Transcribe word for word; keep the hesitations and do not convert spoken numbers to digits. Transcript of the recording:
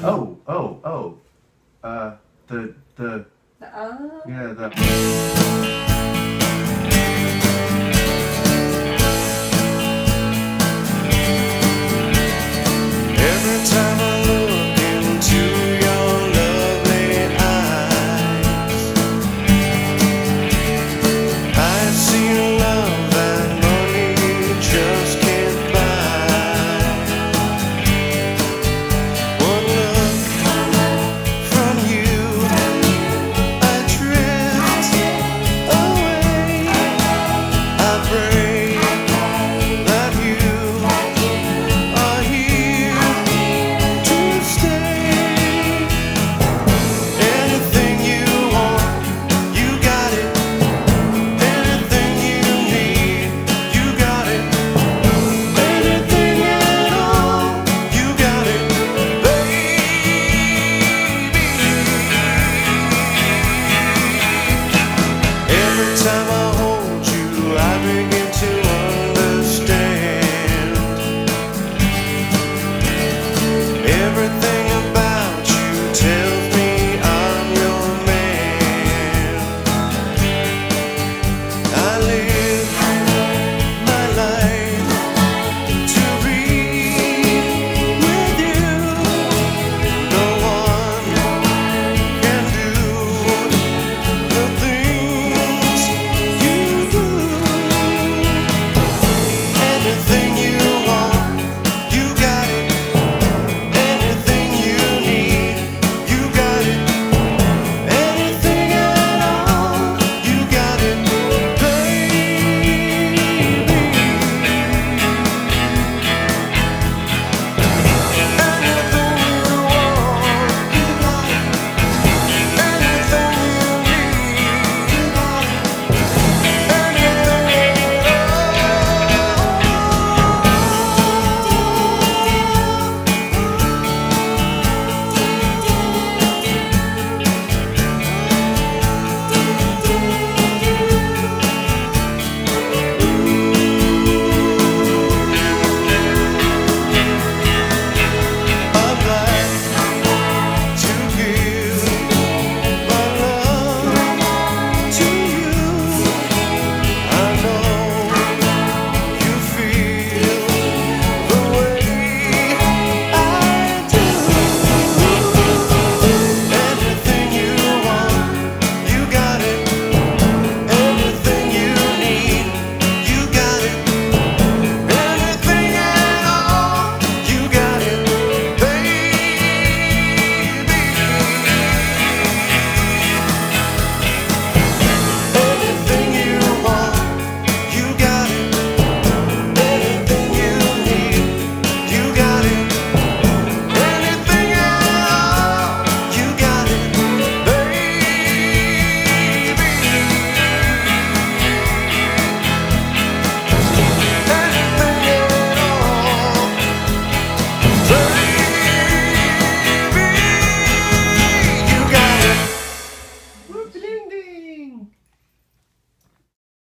Oh, oh, oh. Uh, the, the, The uh? yeah, the. Every time I look into your lovely eyes, I see love that money just can't buy. One look from you, I drift away. I pray that you are here to stay. Anything you want, you got it. Anything you need, you got it. Anything at all, you got it, baby. Every time I hold you, I begin to understand everything.